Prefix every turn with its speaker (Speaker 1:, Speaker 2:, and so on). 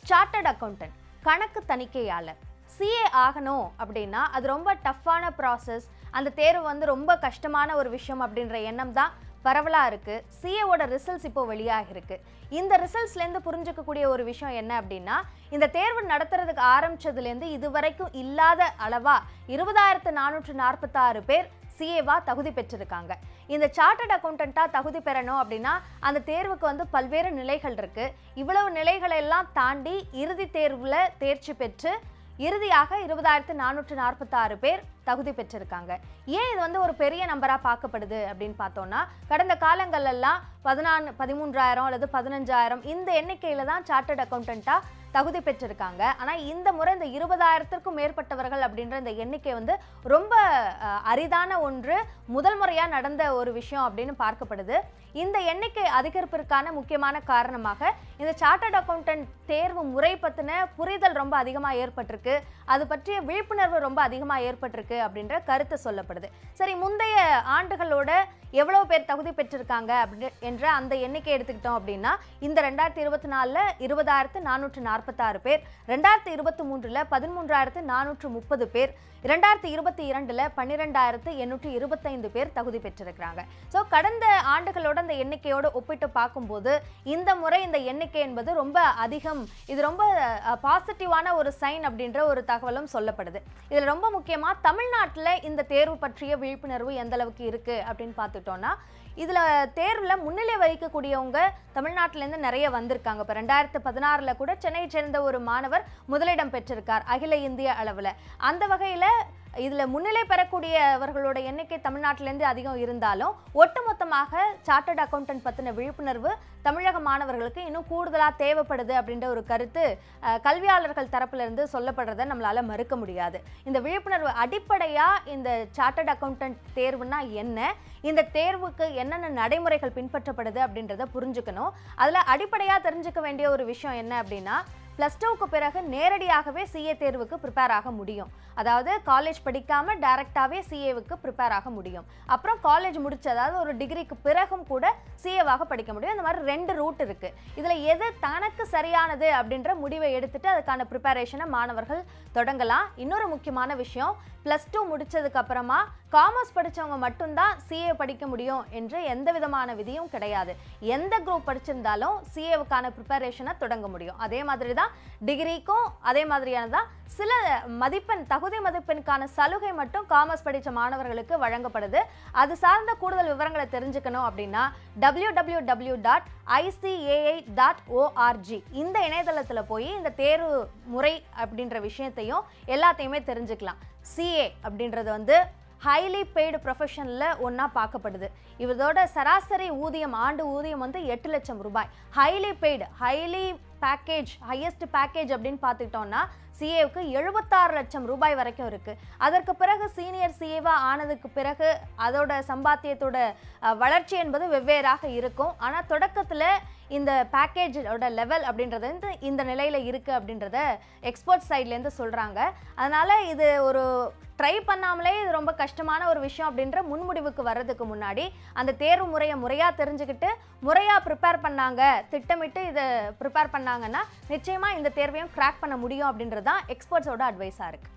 Speaker 1: Chartered accountant, கணக்கு தணிக்கையாளர். CA ஆகணும் அப்படின்னா அது ரொம்ப டஃப்பான ப்ராசஸ், அந்த தேர்வு வந்து ரொம்ப கஷ்டமான ஒரு விஷயம் அப்படின்ற எண்ணம் தான் பரவலாக இருக்குது. சிஏவோட ரிசல்ட்ஸ் இப்போ வெளியாகிருக்கு. இந்த ரிசல்ட்ஸ்லேருந்து புரிஞ்சுக்கக்கூடிய ஒரு விஷயம் என்ன அப்படின்னா, இந்த தேர்வு நடத்துறதுக்கு ஆரம்பிச்சதுலேருந்து இதுவரைக்கும் இல்லாத அளவா 20,446 பேர் சிஏவா தகுதி பெற்றிருக்காங்க. இந்த சார்ட்டர்ட் அக்கௌண்டண்ட்டாக தகுதி பெறணும் அப்படின்னா அந்த தேர்வுக்கு வந்து பல்வேறு நிலைகள் இருக்குது. இவ்வளவு நிலைகளை எல்லாம் தாண்டி இறுதி தேர்வில் தேர்ச்சி பெற்று இறுதியாக 20,446 பேர் தகுதி பெற்றிருக்காங்க. ஏன் இது வந்து ஒரு பெரிய நம்பராக பார்க்கப்படுது அப்படின்னு பார்த்தோம்னா, கடந்த காலங்கள்லாம் 13,000 அல்லது 15,000 இந்த எண்ணிக்கையில் தான் சார்ட்டர்ட் அக்கௌண்டண்ட்டாக தகுதி பெற்றிருக்காங்க. ஆனால் இந்த முறை இந்த 20,000க்கும் மேற்பட்டவர்கள் அப்படின்ற இந்த எண்ணிக்கை வந்து ரொம்ப அரிதான ஒன்று, முதல் முறையாக நடந்த ஒரு விஷயம் அப்படின்னு பார்க்கப்படுது. இந்த எண்ணிக்கை அதிகரிப்பிற்கான முக்கியமான காரணமாக இந்த சார்ட்டர்ட் அக்கௌண்டன்ட் தேர்வு முறை பற்றின புரிதல் ரொம்ப அதிகமாக ஏற்பட்டிருக்கு, அது பற்றிய விழிப்புணர்வு ரொம்ப அதிகமாக ஏற்பட்டிருக்கு அப்படின்ற கருத்து சொல்லப்படுது. சரி, முந்தைய ஆண்டுகளோட எவ்வளவு பேர் தகுதி பெற்றிருக்காங்க என்ற அந்த எண்ணிக்கை எடுத்துக்கிட்டோம் அப்படின்னா, இந்த 2024 20,446 பேர், 2023 13,430 பேர், 2022 12,825 பேர் தகுதி பெற்றிருக்கிறாங்க. ஸோ கடந்த ஆண்டுகளோட அந்த எண்ணிக்கையோடு ஒப்பிட்டு பார்க்கும்போது இந்த முறை இந்த எண்ணிக்கை என்பது ரொம்ப அதிகம். இது ரொம்ப பாசிட்டிவான ஒரு சைன் அப்படின்ற ஒரு தகவலும் சொல்லப்படுது. இதில் ரொம்ப முக்கியமாக தமிழ்நாட்டில் இந்த தேர்வு பற்றிய விழிப்புணர்வு எந்த அளவுக்கு இருக்குது அப்படின்னு பார்த்துட்டோம்னா, இதில் தேர்வில் முன்னிலை வகிக்கக்கூடியவங்க தமிழ்நாட்டிலேருந்து நிறைய வந்திருக்காங்க. இப்போ 2016 கூட சென்னையை சேர்ந்த ஒரு மாணவர் முதலிடம் பெற்றிருக்கார் அகில இந்திய அளவில். அந்த வகையில் இதில் முன்னிலை பெறக்கூடியவர்களோட எண்ணிக்கை தமிழ்நாட்டிலேருந்து அதிகம் இருந்தாலும் ஒட்டுமொத்தமாக சார்ட்டர்ட் அக்கௌண்டன்ட் பற்றின விழிப்புணர்வு தமிழக மாணவர்களுக்கு இன்னும் கூடுதலாக தேவைப்படுது அப்படின்ற ஒரு கருத்து கல்வியாளர்கள் தரப்பிலிருந்து சொல்லப்படுறதை நம்மளால் மறுக்க முடியாது. இந்த விழிப்புணர்வு அடிப்படையாக இந்த சார்ட்டர்ட் அக்கௌண்டன்ட் தேர்வுனா என்ன, இந்த தேர்வுக்கு என்னென்ன நடைமுறைகள் பின்பற்றப்படுது அப்படின்றத புரிஞ்சுக்கணும். அதில் அடிப்படையாக தெரிஞ்சுக்க வேண்டிய ஒரு விஷயம் என்ன அப்படின்னா, +2க்கு பிறகு நேரடியாகவே சிஏ தேர்வுக்கு ப்ரிப்பேர் ஆக முடியும். அதாவது காலேஜ் படிக்காமல் டைரெக்டாகவே சிஏவுக்கு ப்ரிப்பேர் ஆக முடியும். அப்புறம் காலேஜ் முடிச்சு, அதாவது ஒரு டிகிரிக்கு பிறகும் கூட சிஏவாக படிக்க முடியும். இந்த மாதிரி 2 ரூட் இருக்குது. இதில் எது தனக்கு சரியானது அப்படின்ற முடிவை எடுத்துட்டு அதுக்கான ப்ரிப்பரேஷனை மாணவர்கள் தொடங்கலாம். இன்னொரு முக்கியமான விஷயம், +2 முடிச்சதுக்கு அப்புறமா காமர்ஸ் படித்தவங்க மட்டும்தான் சிஏ படிக்க முடியும் என்று எந்த விதமான விதியும் கிடையாது. எந்த குரூப் படிச்சிருந்தாலும் சிஏவுக்கான ப்ரிப்பரேஷனை தொடங்க முடியும். அதே மாதிரி தான் டிகிரிக்கும் அதே மாதிரியானதான் சில தகுதி மதிப்பெண்ணுக்கான சலுகை மட்டும் காமர்ஸ் படித்த மாணவர்களுக்கு வழங்கப்படுது. அது சார்ந்த கூடுதல் விவரங்களை தெரிஞ்சுக்கணும் அப்படின்னா www.icai.org இந்த இணையதளத்தில் போய் இந்த தேர்வு முறை அப்படின்ற விஷயத்தையும் எல்லாத்தையுமே தெரிஞ்சுக்கலாம். சிஏ அப்படின்றது வந்து ஹைலி பெய்டு ப்ரொஃபஷனில் ஒன்றா பார்க்கப்படுது. இதோட சராசரி ஊதியம், ஆண்டு ஊதியம் வந்து 8 லட்சம் ரூபாய். ஹைலி பெய்டு, ஹையஸ்ட் பேக்கேஜ் அப்படின்னு பார்த்துக்கிட்டோம்னா சிஏவுக்கு 76 லட்சம் ரூபாய் வரைக்கும் இருக்குது. அதற்கு பிறகு சீனியர் சிஏவா ஆனதுக்கு பிறகு அதோட சம்பாத்தியத்தோட வளர்ச்சி என்பது வெவ்வேறாக இருக்கும். ஆனால் தொடக்கத்தில் இந்த பேக்கேஜோட லெவல் அப்படின்றது வந்து இந்த நிலையில் இருக்குது அப்படின்றத எக்ஸ்பர்ட் சைட்லேருந்து சொல்கிறாங்க. அதனால் இது ஒரு ட்ரை பண்ணாமலே இது ரொம்ப கஷ்டமான ஒரு விஷயம் அப்படின்ற முன்முடிவுக்கு வர்றதுக்கு முன்னாடி அந்த தேர்வு முறையை முறையாக தெரிஞ்சுக்கிட்டு முறையாக ப்ரிப்பேர் பண்ணாங்க, திட்டமிட்டு இதை ப்ரிப்பேர் பண்ணாங்கன்னா நிச்சயமாக இந்த தேர்வையும் கிராக் பண்ண முடியும் அப்படின்றது தான் எக்ஸ்பர்ட்ஸோட அட்வைஸாக இருக்குது.